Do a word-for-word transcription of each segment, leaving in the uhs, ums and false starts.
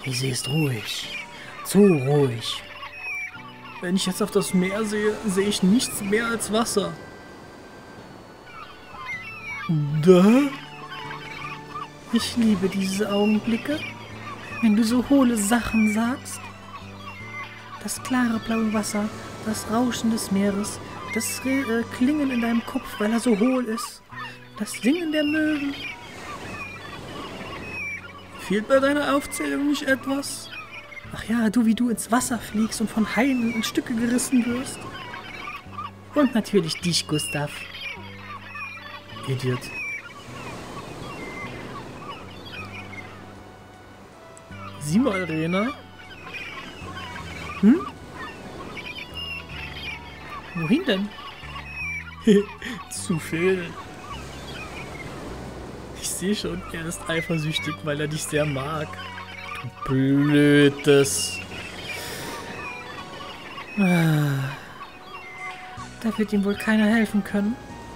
Die See ist ruhig. Zu ruhig. Wenn ich jetzt auf das Meer sehe, sehe ich nichts mehr als Wasser. Da? Ich liebe diese Augenblicke, wenn du so hohle Sachen sagst. Das klare blaue Wasser, das Rauschen des Meeres, das äh, Klingen in deinem Kopf, weil er so hohl ist, das Singen der Möwen. Fehlt bei deiner Aufzählung nicht etwas? Ach ja, du wie du ins Wasser fliegst und von Haien in Stücke gerissen wirst. Und natürlich dich, Gustav. Idiot. Sieh mal, Rena. Hm? Wohin denn? Zu viel. Ich sehe schon, er ist eifersüchtig, weil er dich sehr mag. Du blödes. Ah. Da wird ihm wohl keiner helfen können.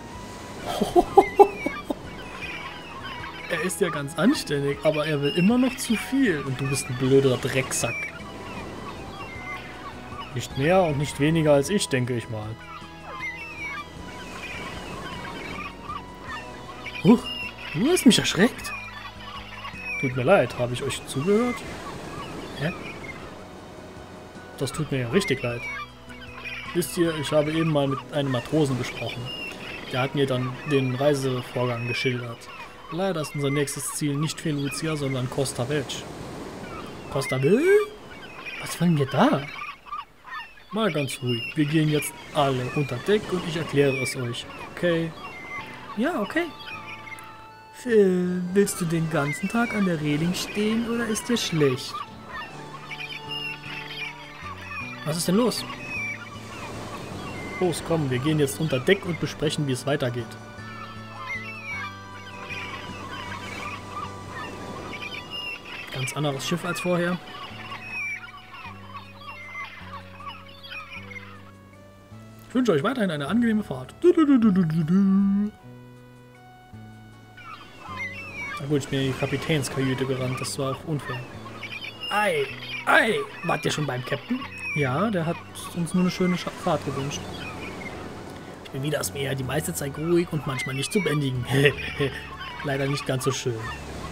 Er ist ja ganz anständig, aber er will immer noch zu viel. Und du bist ein blöder Drecksack. Nicht mehr und nicht weniger als ich, denke ich mal. Huch, du hast mich erschreckt. Tut mir leid, habe ich euch zugehört? Hä? Das tut mir ja richtig leid. Wisst ihr, ich habe eben mal mit einem Matrosen gesprochen. Der hat mir dann den Reisevorgang geschildert. Leider ist unser nächstes Ziel nicht Felucia, sondern Costa Welch. Costa Welch? Was wollen wir da? Mal ganz ruhig. Wir gehen jetzt alle unter Deck und ich erkläre es euch. Okay? Ja, okay. Phil, willst du den ganzen Tag an der Reling stehen oder ist dir schlecht? Was ist denn los? Los, komm, wir gehen jetzt unter Deck und besprechen, wie es weitergeht. Ganz anderes Schiff als vorher. Ich wünsche euch weiterhin eine angenehme Fahrt. Na gut, ich bin in die Kapitänskajüte gerannt. Das war auch unfair. Ei, ei, wart ihr schon beim Captain? Ja, der hat uns nur eine schöne Fahrt gewünscht. Ich bin wie das Meer, die meiste Zeit ruhig und manchmal nicht zu bändigen. Leider nicht ganz so schön.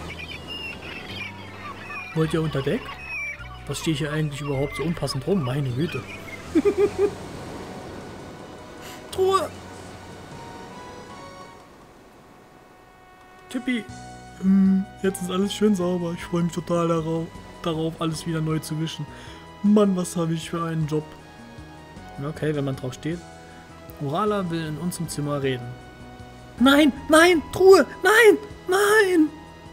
Wollt ihr unter Deck? Was stehe ich hier eigentlich überhaupt so unpassend rum? Meine Güte. Truhe! Tippi, hm, jetzt ist alles schön sauber. Ich freue mich total darauf, darauf, alles wieder neu zu wischen. Mann, was habe ich für einen Job. Okay, wenn man drauf steht. Urala will in unserem Zimmer reden. Nein, nein, Truhe, nein, nein!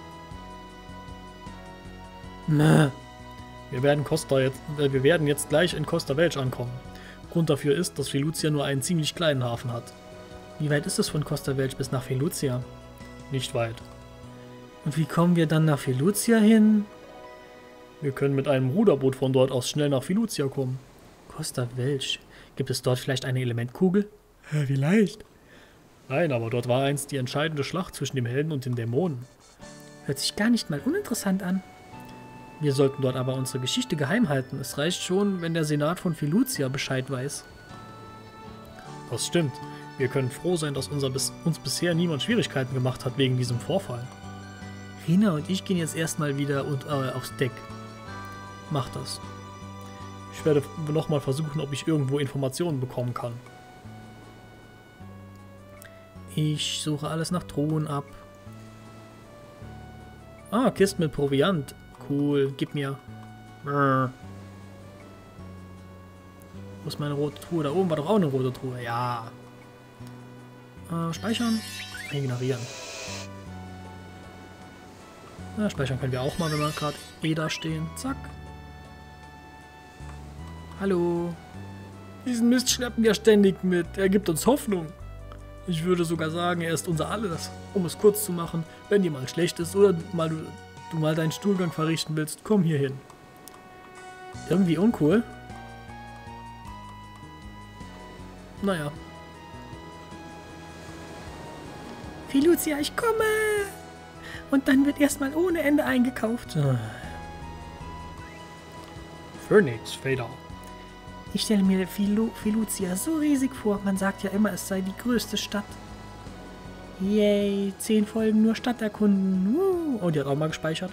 Mäh. Wir werden Costa jetzt, äh, wir werden jetzt gleich in Costa Welch ankommen. Grund dafür ist, dass Felucia nur einen ziemlich kleinen Hafen hat. Wie weit ist es von Costa Welch bis nach Felucia? Nicht weit. Und wie kommen wir dann nach Felucia hin? Wir können mit einem Ruderboot von dort aus schnell nach Felucia kommen. Costa Welch. Gibt es dort vielleicht eine Elementkugel? Ja, vielleicht. Nein, aber dort war einst die entscheidende Schlacht zwischen dem Helden und den Dämonen. Hört sich gar nicht mal uninteressant an. Wir sollten dort aber unsere Geschichte geheim halten. Es reicht schon, wenn der Senat von Felucia Bescheid weiß. Das stimmt. Wir können froh sein, dass unser bis, uns bisher niemand Schwierigkeiten gemacht hat wegen diesem Vorfall. Rena und ich gehen jetzt erstmal wieder und, äh, aufs Deck. Mach das. Ich werde nochmal versuchen, ob ich irgendwo Informationen bekommen kann. Ich suche alles nach Truhen ab. Ah, Kisten mit Proviant. Cool, gib mir. Brrr. Wo ist meine rote Truhe? Da oben war doch auch eine rote Truhe. Ja. Äh, speichern. Ignorieren. Na, speichern können wir auch mal, wenn wir gerade eh da stehen. Zack. Hallo. Diesen Mist schleppen wir ständig mit. Er gibt uns Hoffnung. Ich würde sogar sagen, er ist unser Alles. Um es kurz zu machen, wenn dir mal schlecht ist oder mal du, du mal deinen Stuhlgang verrichten willst, komm hier hin. Irgendwie uncool. Naja. Felucia, ich komme! Und dann wird erstmal ohne Ende eingekauft. Phoenix Fader. Ich stelle mir Filu Filucia so riesig vor. Man sagt ja immer, es sei die größte Stadt. Yay, zehn Folgen nur Stadt erkunden. Uh. Oh, die hat auch mal gespeichert.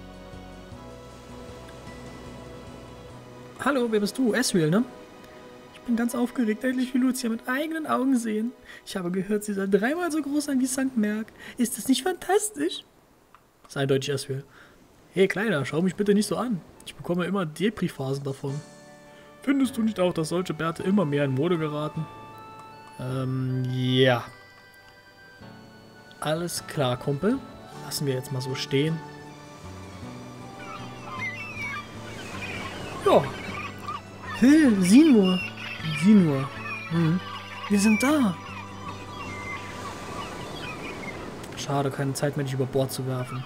Hallo, wer bist du? Ezreal, ne? Ich bin ganz aufgeregt, endlich Filucia mit eigenen Augen sehen. Ich habe gehört, sie soll dreimal so groß sein wie Sankt Merk. Ist das nicht fantastisch? Das ist eindeutig Ezreal. Hey Kleiner, schau mich bitte nicht so an. Ich bekomme immer Depri-Phasen davon. Findest du nicht auch, dass solche Bärte immer mehr in Mode geraten? Ähm, ja. Alles klar, Kumpel. Lassen wir jetzt mal so stehen. Ja. Hey, sieh nur. Sieh nur. Hm. Wir sind da. Schade, keine Zeit mehr, dich über Bord zu werfen.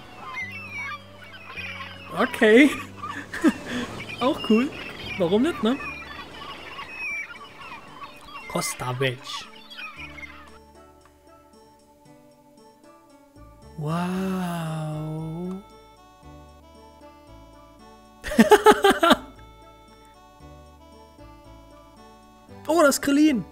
Okay. Auch cool. Warum nicht, ne? Costa Welch. Wow. Oh, das ist Krillin.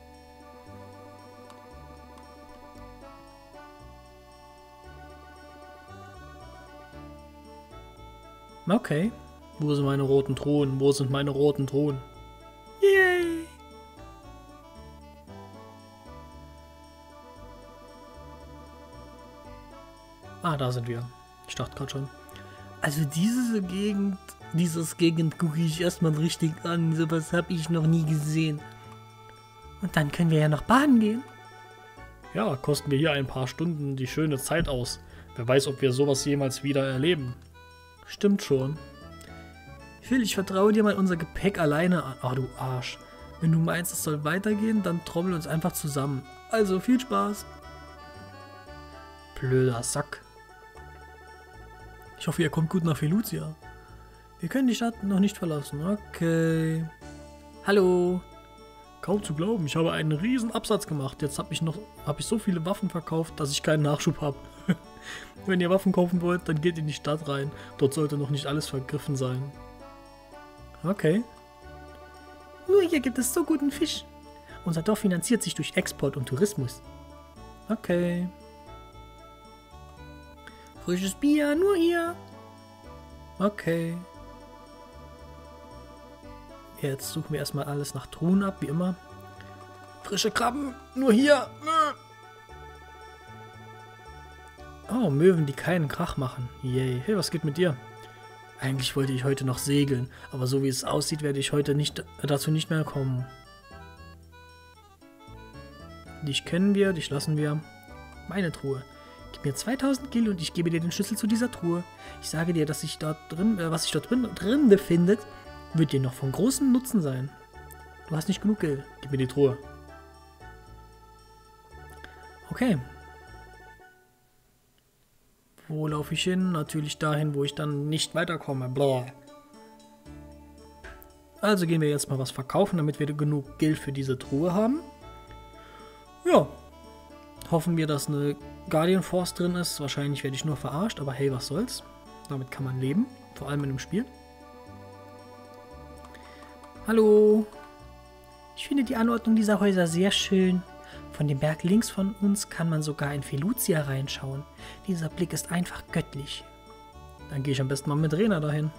Okay. Wo sind meine roten Truhen? Wo sind meine roten Truhen? Yay. Ah, da sind wir. Ich dachte gerade schon. Also diese Gegend, dieses Gegend gucke ich erstmal richtig an. Sowas habe ich noch nie gesehen. Und dann können wir ja noch baden gehen. Ja, kosten wir hier ein paar Stunden die schöne Zeit aus. Wer weiß, ob wir sowas jemals wieder erleben. Stimmt schon. Phil, ich vertraue dir mal unser Gepäck alleine an. Oh, du Arsch. Wenn du meinst, es soll weitergehen, dann trommel uns einfach zusammen. Also, viel Spaß. Blöder Sack. Ich hoffe, ihr kommt gut nach Filucia. Wir können die Stadt noch nicht verlassen. Okay. Hallo. Kaum zu glauben, ich habe einen riesen Absatz gemacht. Jetzt habe ich noch habe ich so viele Waffen verkauft, dass ich keinen Nachschub habe. Wenn ihr Waffen kaufen wollt, dann geht in die Stadt rein. Dort sollte noch nicht alles vergriffen sein. Okay. Nur hier gibt es so guten Fisch. Unser Dorf finanziert sich durch Export und Tourismus. Okay. Frisches Bier, nur hier. Okay. Jetzt suchen wir erstmal alles nach Truhen ab, wie immer. Frische Krabben, nur hier. Oh, Möwen, die keinen Krach machen. Yay. Hey, was geht mit dir? Eigentlich wollte ich heute noch segeln, aber so wie es aussieht, werde ich heute nicht dazu nicht mehr kommen. Dich kennen wir, dich lassen wir. Meine Truhe. Gib mir zweitausend Gil und ich gebe dir den Schlüssel zu dieser Truhe. Ich sage dir, dass sich dort drin, äh, was sich dort drin, drin befindet, wird dir noch von großem Nutzen sein. Du hast nicht genug Gil. Gib mir die Truhe. Okay. Wo laufe ich hin? Natürlich dahin, wo ich dann nicht weiterkomme. Blah. Also gehen wir jetzt mal was verkaufen, damit wir genug Gil für diese Truhe haben. Ja. Hoffen wir, dass eine Guardian Force drin ist. Wahrscheinlich werde ich nur verarscht, aber hey, was soll's. Damit kann man leben. Vor allem in einem Spiel. Hallo. Ich finde die Anordnung dieser Häuser sehr schön. Von dem Berg links von uns kann man sogar in Filucia reinschauen. Dieser Blick ist einfach göttlich. Dann gehe ich am besten mal mit Rena dahin.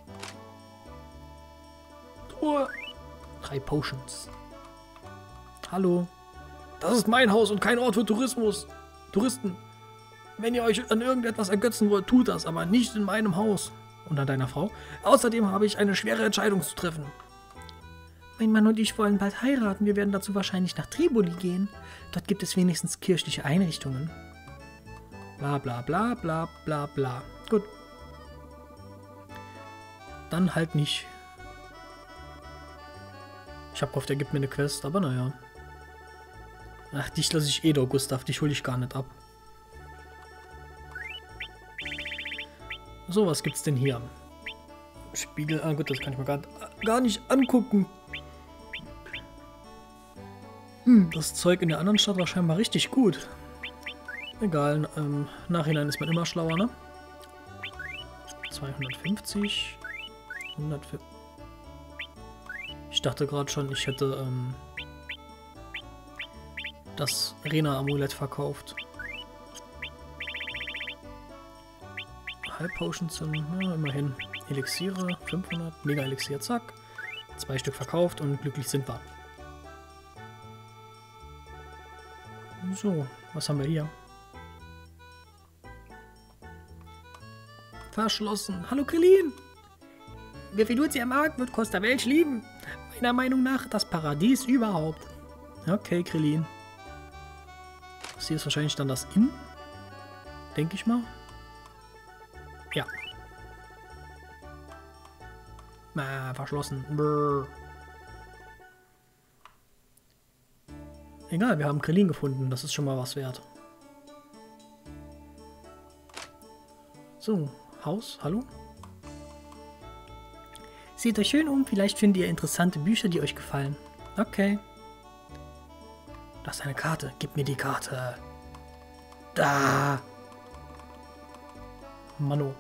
Truhe. Drei Potions. Hallo. Das ist mein Haus und kein Ort für Tourismus. Touristen. Wenn ihr euch an irgendetwas ergötzen wollt, tut das, aber nicht in meinem Haus. Und an deiner Frau. Außerdem habe ich eine schwere Entscheidung zu treffen. Mein Mann und ich wollen bald heiraten. Wir werden dazu wahrscheinlich nach Triboli gehen. Dort gibt es wenigstens kirchliche Einrichtungen. Bla bla bla bla bla bla. Gut. Dann halt nicht. Ich hab gehofft, er gibt mir eine Quest, aber naja. Ach, dich lasse ich eh doch, Gustav. Dich hole ich gar nicht ab. So, was gibt's denn hier? Spiegel. Ah gut, das kann ich mir gar, gar nicht angucken. Hm, das Zeug in der anderen Stadt war scheinbar richtig gut. Egal, im Nachhinein ist man immer schlauer, ne? zweihundertfünfzig. hundertfünfzig. Ich dachte gerade schon, ich hätte ähm, das Rena-Amulett verkauft. Halb Potion zünden, na, immerhin. Elixiere, fünfhundert, Mega-Elixier, zack. Zwei Stück verkauft und glücklich sind wir. So, was haben wir hier? Verschlossen. Hallo Krillin! Wer Fiducia mag, wird Costa Welch lieben. Meiner Meinung nach das Paradies überhaupt. Okay, Krillin. Das hier ist wahrscheinlich dann das Inn. Denke ich mal. Ja. Ah, verschlossen. Brrr. Egal, wir haben Krillin gefunden. Das ist schon mal was wert. So, Haus, hallo? Seht euch schön um, vielleicht findet ihr interessante Bücher, die euch gefallen. Okay. Das ist eine Karte. Gib mir die Karte. Da. Mano.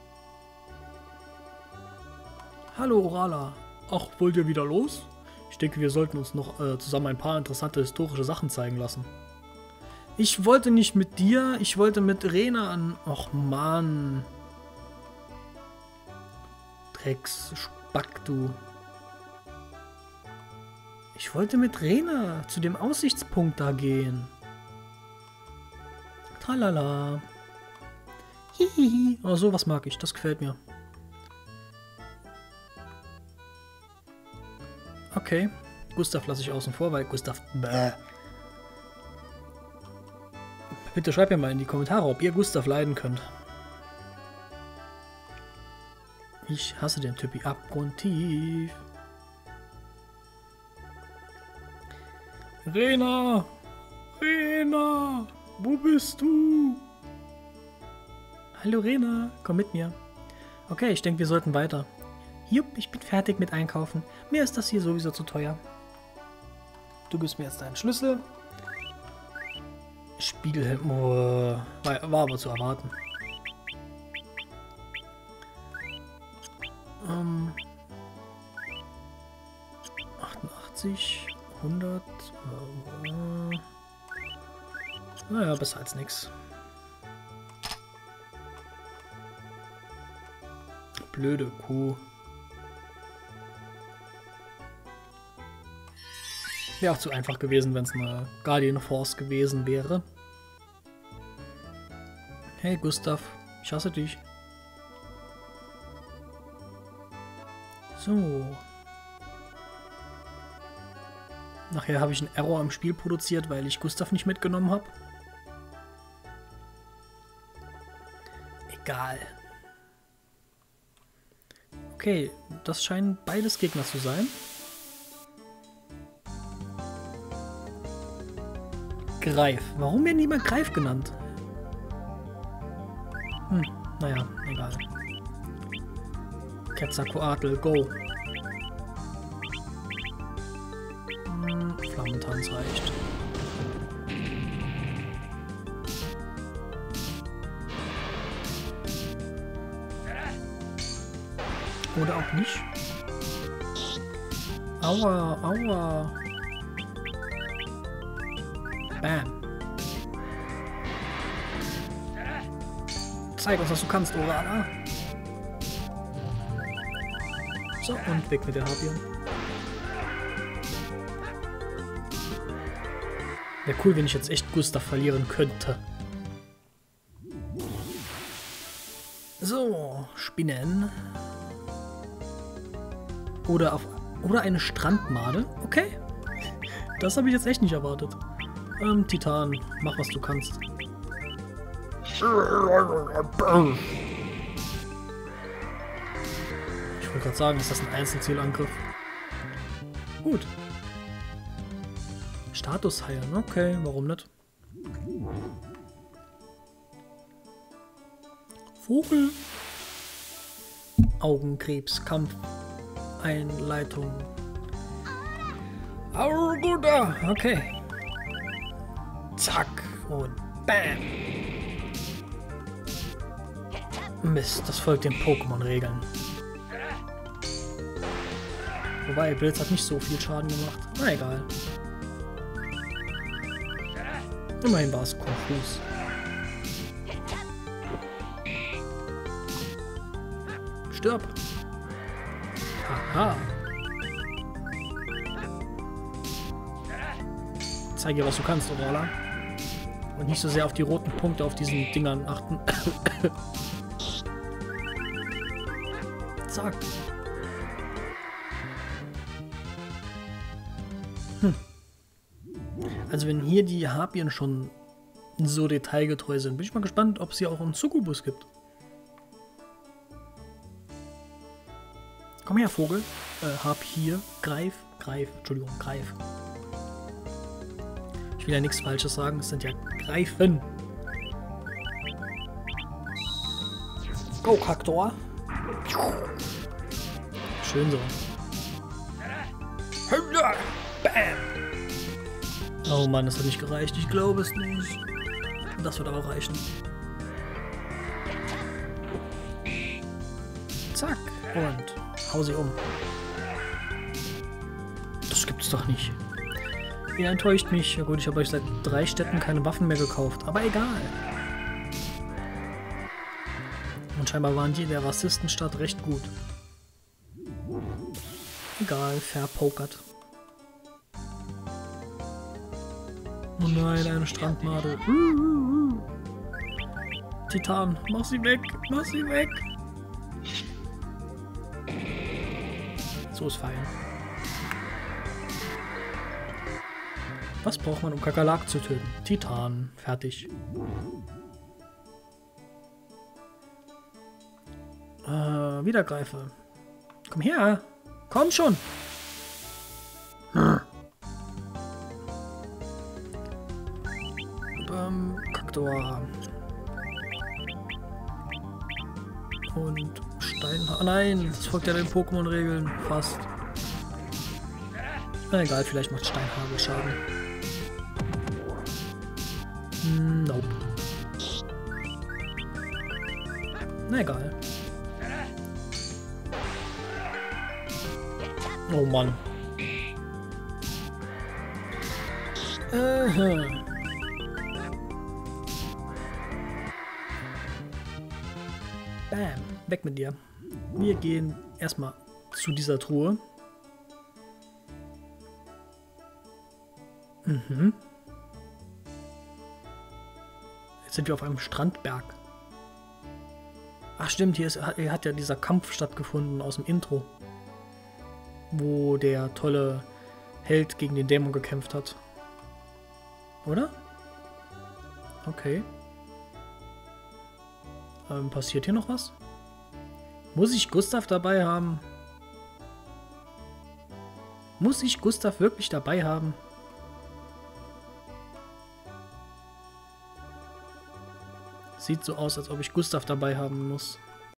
Hallo Orala. Ach, wollt ihr wieder los? Ich denke, wir sollten uns noch äh, zusammen ein paar interessante historische Sachen zeigen lassen. Ich wollte nicht mit dir, ich wollte mit Rena an... Och Mann. Drecksspack, du. Ich wollte mit Rena zu dem Aussichtspunkt da gehen. Tralala. Hihihi. Oh, sowas mag ich, das gefällt mir. Okay, Gustav lasse ich außen vor, weil Gustav... Bäh. Bitte schreibt mir mal in die Kommentare, ob ihr Gustav leiden könnt. Ich hasse den Typi abgrundtief. Rena! Rena! Wo bist du? Hallo Rena, komm mit mir. Okay, ich denke, wir sollten weiter. Jupp, ich bin fertig mit Einkaufen. Mir ist das hier sowieso zu teuer. Du gibst mir jetzt deinen Schlüssel. Spiegelhelm. Oh, war, war aber zu erwarten. Ähm, achtundachtzig, hundert. Äh, naja, besser als nix. Blöde Kuh. Wäre auch zu einfach gewesen, wenn es eine Guardian Force gewesen wäre. Hey Gustav, ich hasse dich. So. Nachher habe ich einen Error im Spiel produziert, weil ich Gustav nicht mitgenommen habe. Egal. Okay, das scheinen beides Gegner zu sein. Greif. Warum werden die immer Greif genannt? Hm, naja, egal. Quetzalcoatl, go. Hm, Flammentanz reicht. Oder auch nicht. Aua, aua. Bam. Zeig uns, was du kannst, Orala. So, und weg mit der Harpie. Wäre cool, wenn ich jetzt echt Gustav verlieren könnte. So, Spinnen. Oder auf oder eine Strandmade. Okay. Das habe ich jetzt echt nicht erwartet. Ähm, Titan, mach was du kannst. Ich wollte gerade sagen, ist das ein Einzelzielangriff? Gut. Status heilen, okay, warum nicht? Vogel. Augenkrebs, Kampf. Einleitung. Aurguda, okay. Zack und bam. Mist, das folgt den Pokémon-Regeln. Wobei, Blitz hat nicht so viel Schaden gemacht. Na egal. Immerhin war es konfus. Stirb! Haha! Zeig ihr, was du kannst, Aurora. Und nicht so sehr auf die roten Punkte auf diesen Dingern achten. Zack. Hm. Also wenn hier die Harpien schon so detailgetreu sind, bin ich mal gespannt, ob es hier auch einen Succubus gibt. Komm her, Vogel. Äh, Harpier. Greif. Greif. Entschuldigung, Greif. Ich will ja nichts Falsches sagen, es sind ja Greifen. Go, Kaktor. Schön so. Bam. Oh Mann, das hat nicht gereicht. Ich glaube es nicht. Das wird aber reichen. Zack. Und hau sie um. Das gibt's doch nicht. Ihr enttäuscht mich. Ja gut, ich habe euch seit drei Städten keine Waffen mehr gekauft. Aber egal. Und scheinbar waren die in der Rassistenstadt recht gut. Egal, verpokert. Oh nein, eine Strandmade. Uh, uh, uh. Titan, mach sie weg, mach sie weg. So ist fein. Was braucht man, um Kakerlak zu töten? Titan, fertig. Äh, Wiedergreife. Komm her, komm schon. Hm. Ähm, Kaktor. Und Steinhagel. Oh nein, das folgt ja den Pokémon-Regeln. Fast. Na egal, vielleicht macht Steinhagel Schaden. Nope. Na egal. Oh Mann. Aha. Bam. Weg mit dir. Wir gehen erstmal zu dieser Truhe. Mhm. Jetzt sind wir auf einem Strandberg. Ach stimmt, hier, ist, hier hat ja dieser Kampf stattgefunden aus dem Intro. Wo der tolle Held gegen den Dämon gekämpft hat. Oder? Okay. Ähm, passiert hier noch was? Muss ich Gustav dabei haben? Muss ich Gustav wirklich dabei haben? Sieht so aus, als ob ich Gustav dabei haben muss.